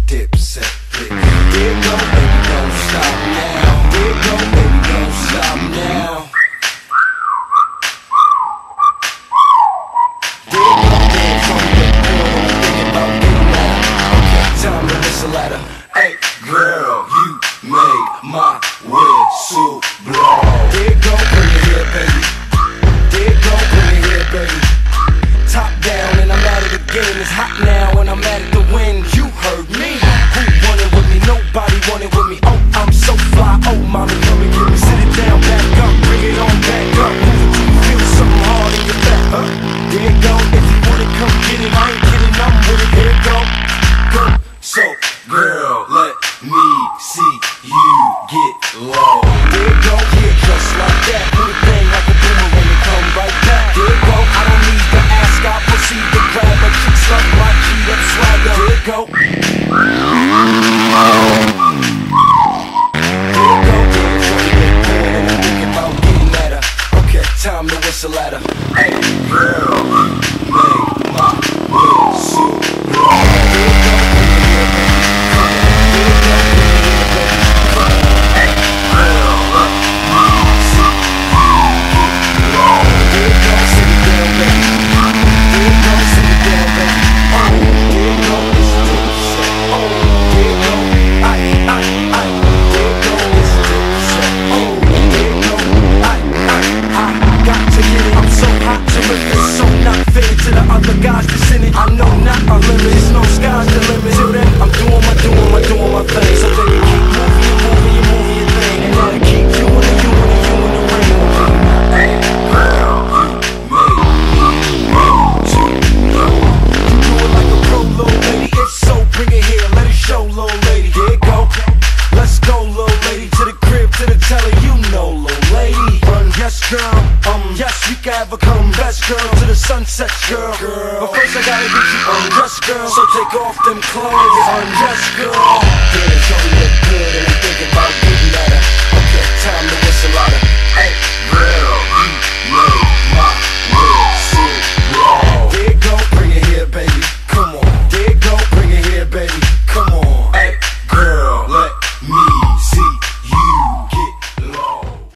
Dipset, flick. There go, baby, don't stop now. There go, baby, don't stop now. There go, dance on that girl, thinking about getting out. Okay, time to whistle at her. Hey, girl, you made my whistle blow. There go, bring it here, baby. There go, bring it here, baby. Top down and I'm out of the game. It's hot now and I'm out of the wind. You heard me. Who wanted with me? Nobody wanted with me. Oh, I'm so fly. Oh, mommy, come and get me. Sit it down, back up, bring it on back up. Move it till you feel something hard in your back. There you go. If you want it, come get it. I ain't kidding, I'm with it. Here it go. Go. So, girl, let me see you get low. There you go. Yeah, just like that. Put it thing like a boomerang and come right back. There you go. I don't need to ask. I proceed to grab a chick, suck my G up swagger. There you go. Time to whistle at her. Hey, girl, you made my whistle blow. Guys that's in it, I know not my limits, no sky's the limit. Till then, I'm doing my thing. So baby, keep moving your thing, and I'll keep you in the ring. Hey, girl, you made me want to know. You do it like a pro, little lady. It's so, bring it here, let it show, little lady. There you go, let's go, little lady, to the crib, to the telly, you know, little lady. Run, yes, girl. Yes, we can have a come best girl to the sunset, girl. But first I gotta get you undressed, girl. So take off them clothes, undressed, girl.